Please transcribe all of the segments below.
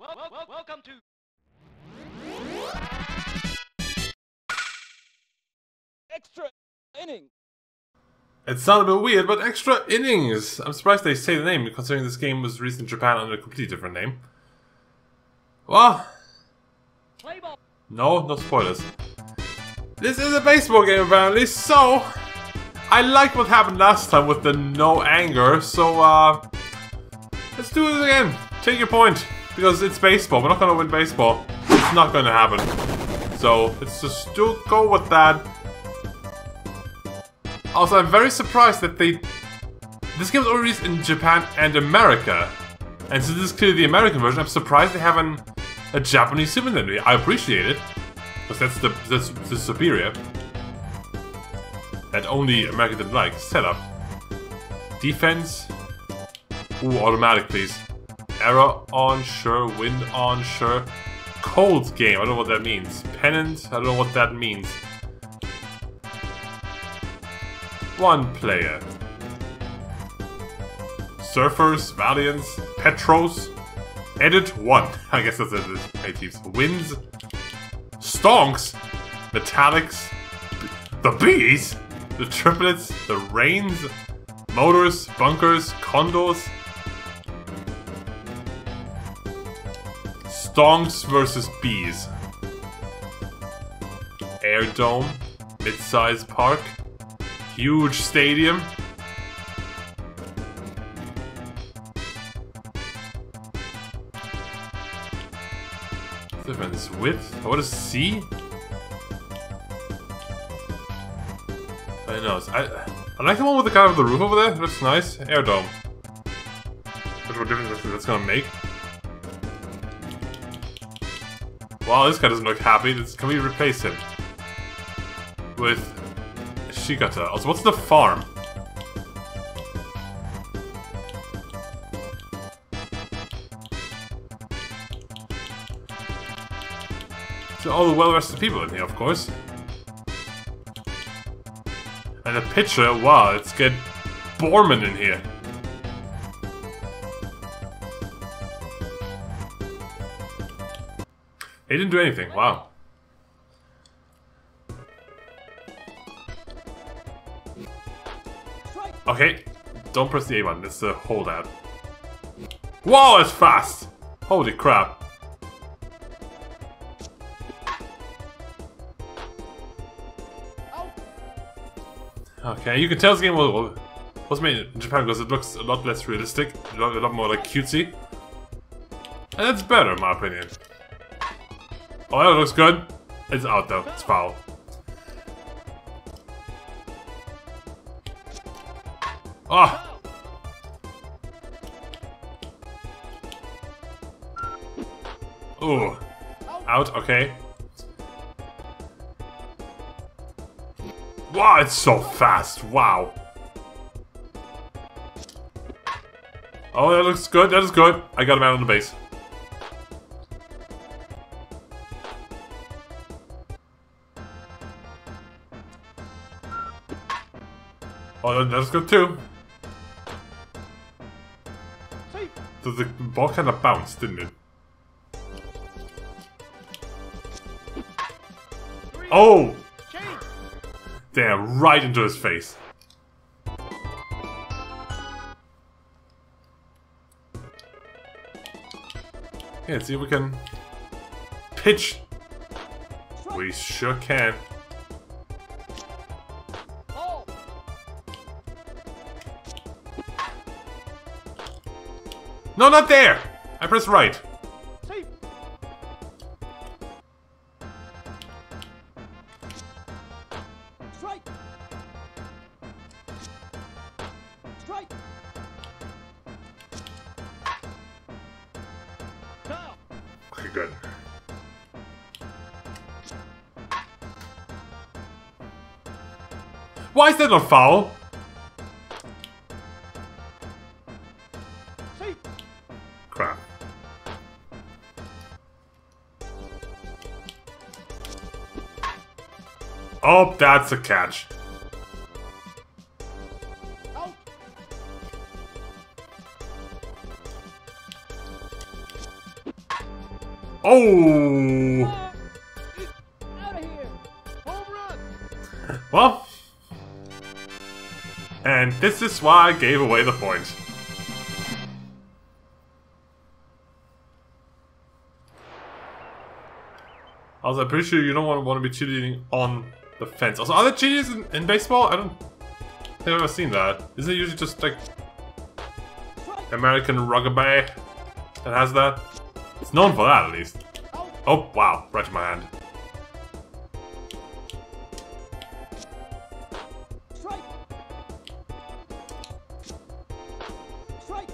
Welcome to Extra Inning. It sounded a bit weird, but Extra Innings! I'm surprised they say the name, considering this game was released in Japan under a completely different name. Well... No spoilers. This is a baseball game apparently, so... I liked what happened last time with the no anger, so let's do it again. Take your point, because it's baseball. We're not gonna win baseball. It's not gonna happen. So, let's just go with that. Also, I'm very surprised that this game was only released in Japan and America. And since this is clearly the American version, I'm surprised they haven't a Japanese simulator. I appreciate it, because that's the superior. That only America didn't like. Setup. Defense. Ooh, automatic, please. Error on, sure. Wind on, sure. Cold game. I don't know what that means. Pennant. I don't know what that means. One player. Surfers, Valiants, Petros. Edit 1. I guess that's it. Teams. Winds. Stonks. Metallics. The Bees. The Triplets. The Rains. Motors. Bunkers. Condos. Stonks versus Bees. Air Dome. Mid-size park. Huge stadium. Difference width. What is C? I know. I like the one with the kind of the roof over there. It looks nice. Air Dome. What difference that's gonna make? Wow, this guy doesn't look happy. Can we replace him with Shikata? Also, what's the farm? So all the well-rested people in here, of course. And the pitcher, wow, let's get Borman in here. They didn't do anything, wow. Okay, don't press the A button, it's the holdout. Whoa, it's fast! Holy crap. Okay, you can tell this game was made in Japan because it looks a lot less realistic, a lot more like cutesy. And that's better in my opinion. Oh, that looks good. It's out though, it's foul. Ah! Ooh. Out, okay. Wow, it's so fast, wow. Oh, that looks good, that is good. I got him out on the base. Oh, that's good too. The ball kind of bounced, didn't it? Oh! Damn, right into his face. Yeah, let's see if we can pitch. We sure can. No, not there! I pressed right. Okay, good. Why is that not foul? Crap. Oh, that's a catch. Oh! Out of here! Home run! Well, and this is why I gave away the point. Also, I'm pretty sure you don't want to be cheating on the fence. Also, are there cheaters in baseball? I don't think I've ever seen that. Isn't it usually just like American rugby that has that? It's known for that, at least. Oh, wow. Right in my hand. Strike! Strike!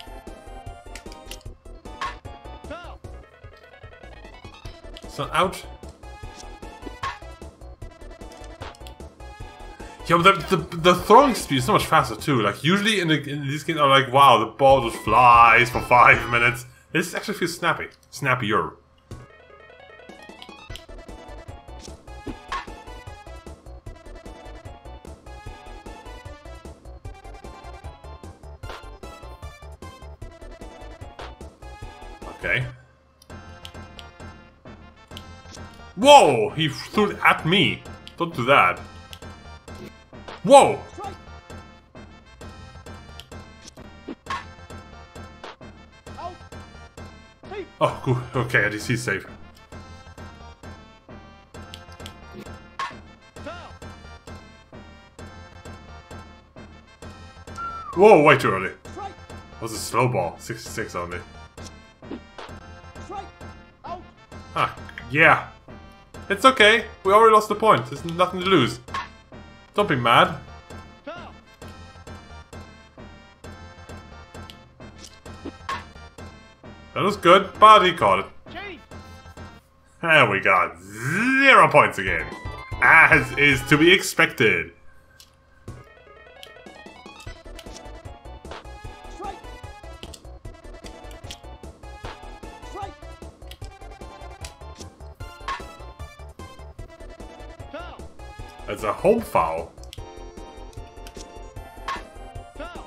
Foul! So out. Yeah, but the throwing speed is so much faster too. Like usually in these games, I'm like, wow, the ball just flies for 5 minutes. This actually feels snappy, snappier. Okay. Whoa! He threw it at me. Don't do that. Whoa! Strike! Out! Safe! Oh, good. Okay, at least he's safe. Foul! Whoa, way too early. Strike! That was a slow ball. 66 only. Strike! Out! Ah, yeah. It's okay. We already lost the point. There's nothing to lose. Don't be mad. Foul! That was good, but he caught it. Chase! And we got 0 points again. As is to be expected. Strike! Strike! Foul! It's a home foul. Foul!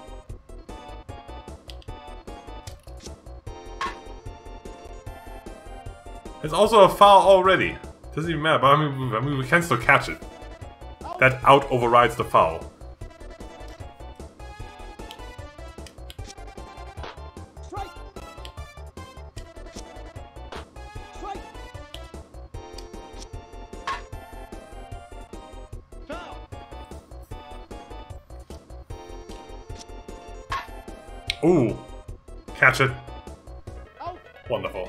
It's also a foul already. Doesn't even matter, but I mean we can still catch it. That out overrides the foul. Strike! Strike! Foul! Ooh. Catch it. Out! Wonderful.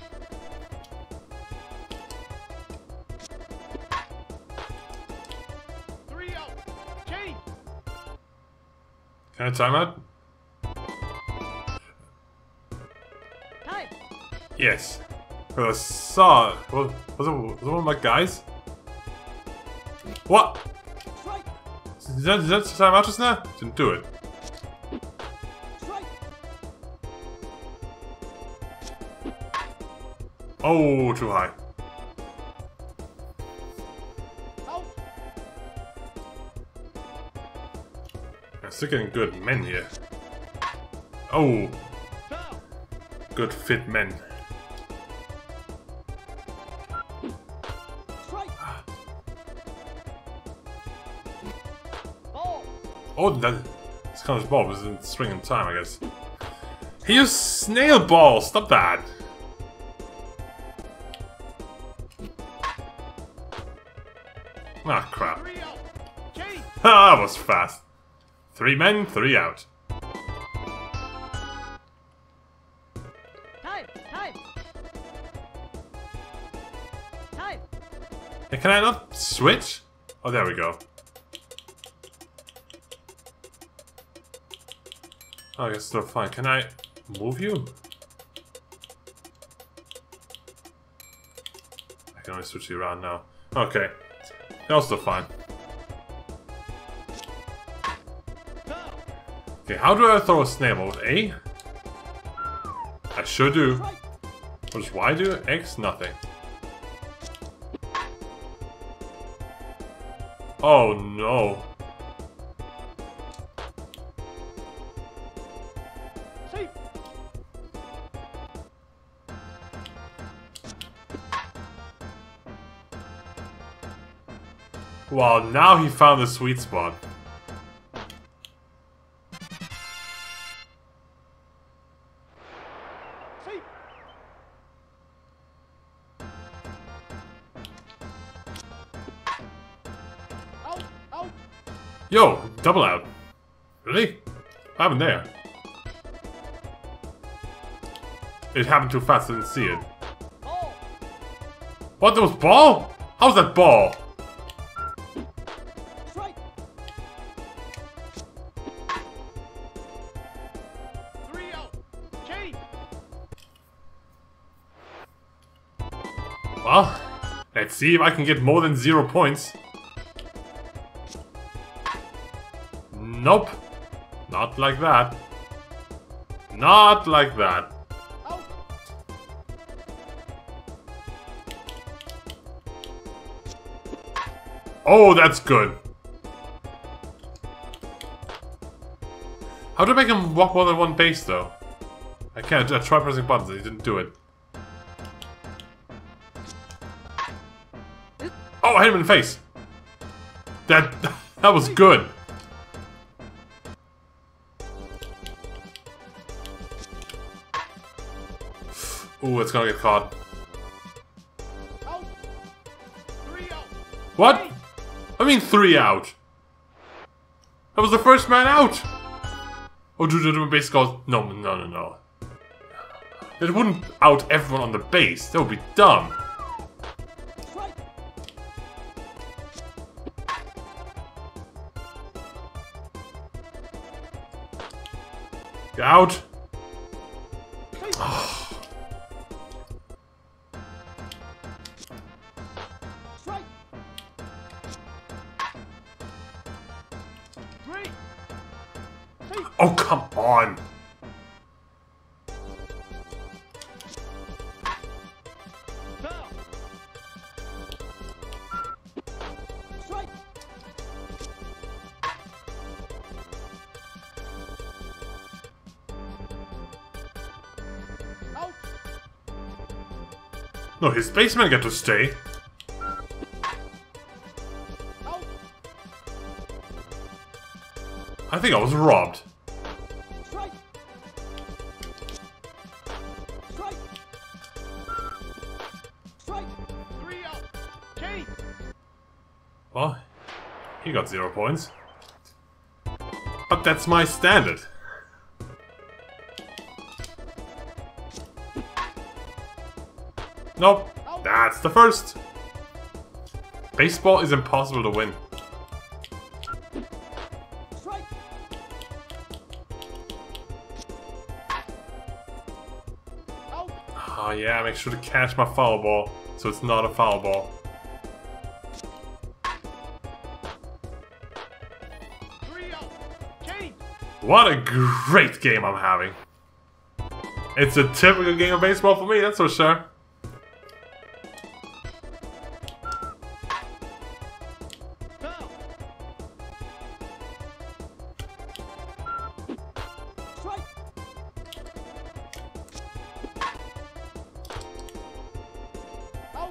Three out! Chase! Can I time out? Time! Yes. Because I saw... Was it one of my guys? What? Strike! Did that time out just now? Didn't do it. Strike! Oh, too high. Out! I'm still getting good men here. Oh, Foul! good fit men. Strike! Ball! Oh, that's kind of ball was in swing in time, I guess. He used snail ball. Stop that. Ah, crap. Three out! Chase! Ah, that was fast. 3 men, 3 out. Time! Time! Time! Hey, can I not switch? Oh, there we go. Oh, I guess still fine. Can I move you? I can only switch you around now. Okay. That's still fine. Foul! Okay, how do I throw a snail ball? With A? I sure do. Strike! What does Y do? X? Nothing. Oh no. Safe! Well, now he found the sweet spot. Safe. Out. Out. Yo, double out. Really? What happened there? It happened too fast, I didn't see it. Ball. What, there was ball? How's that ball? Strike. 3 out. Change. Well, let's see if I can get more than 0 points. Nope. Not like that. Not like that. Out. Oh, that's good. How do I make him walk more than one base, though? I can't. I tried pressing buttons, he didn't do it. Oh, I hit him in the face. That was good. Ooh, it's gonna get caught. Out. 3 out. What? I mean 3 out. That was the first man out. Oh, dude, my base goes. No. It wouldn't out everyone on the base. That would be dumb. Strike. Get out. Strike. 3. Safe. Oh, come on. Foul. Strike. Out. No, his basemen get to stay. Out. I think I was robbed. Strike. Strike. Strike. 3 out. Change. Well, he got 0 points. But that's my standard. Nope, that's the first. Baseball is impossible to win. Strike. Out. Oh yeah, make sure to catch my foul ball, so it's not a foul ball. 3 out. Change. What a great game I'm having. It's a typical game of baseball for me, that's for sure. Foul. Strike. Out.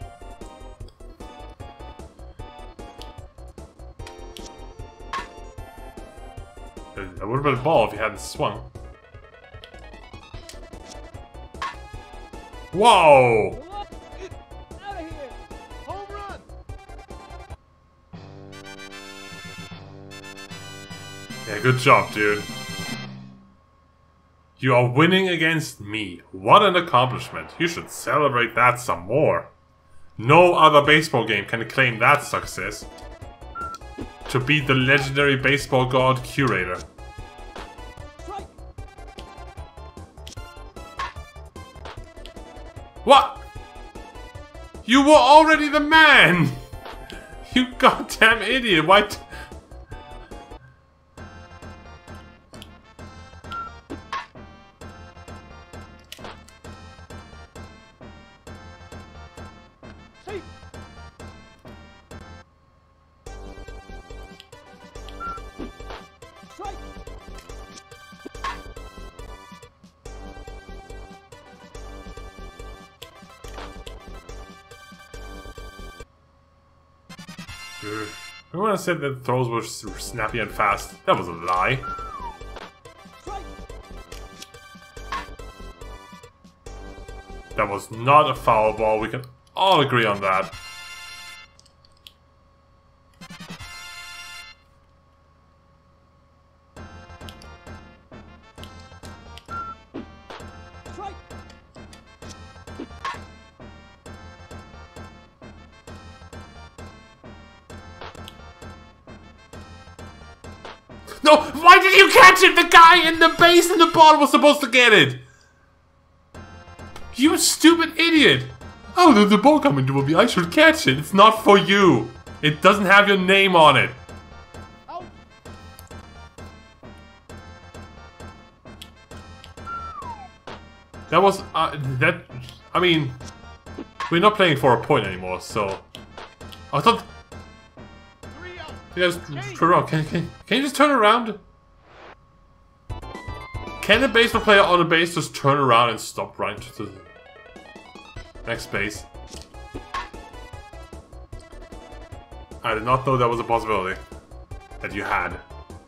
It would have been a ball if he hadn't swung. Whoa! Out of here. Home run. Yeah, good job, dude. You are winning against me. What an accomplishment. You should celebrate that some more. No other baseball game can claim that success. To beat the legendary baseball god Curator. Strike. What? You were already the man! You goddamn idiot, what? Safe. Strike. Everyone said that throws were snappy and fast. That was a lie. Strike. That was not a foul ball. We can all agree on that. Strike. No! Why did you catch it? The guy in the base in the ball was supposed to get it! You stupid idiot! Oh, there's a ball coming to me. I should catch it. It's not for you. It doesn't have your name on it. Out. That was... I mean... We're not playing for a point anymore, so... I thought... 3 out. You guys turn around. Can you just turn around? Can a baseball player on a base just turn around and stop right to the next base? I did not know that was a possibility that you had.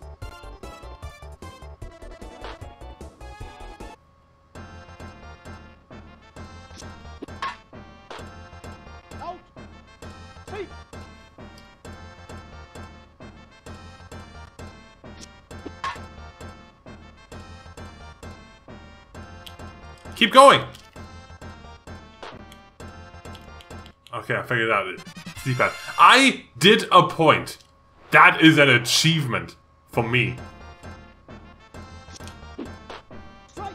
Out. Safe. Keep going! Okay, I figured it out. It's D-pad. I did a point. That is an achievement for me. Strike.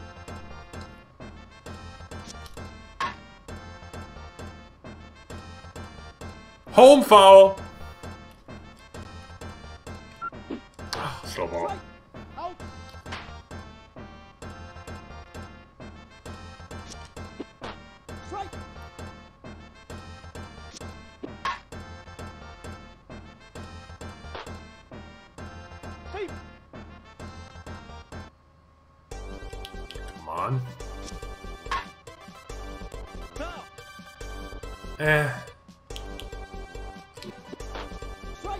Home foul! Ah, slow ball. Strike. Out. Strike. Safe. Come on. Foul. Strike.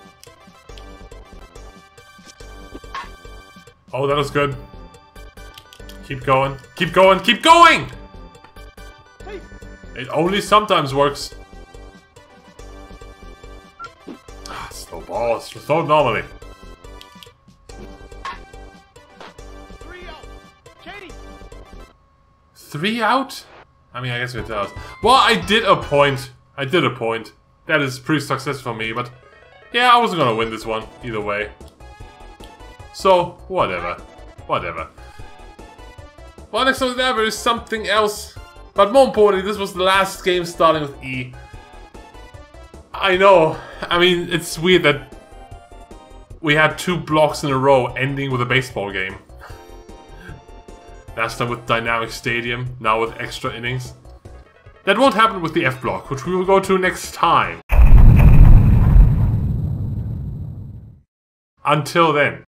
Oh, that was good. Keep going. Keep going. Keep going! Safe. It only sometimes works. Ah, slow ball. It's slow normally. 3 out. Katie. 3 out? I mean, I guess it does. Well, I did a point. I did a point. That is pretty successful for me, but... Yeah, I wasn't gonna win this one, either way. So, whatever. Whatever. Well, next on there is something else. But more importantly, this was the last game starting with E. I know. I mean, it's weird that... we had 2 blocks in a row ending with a baseball game. Last time with Dynamic Stadium, now with extra innings. That won't happen with the F block, which we will go to next time. Until then.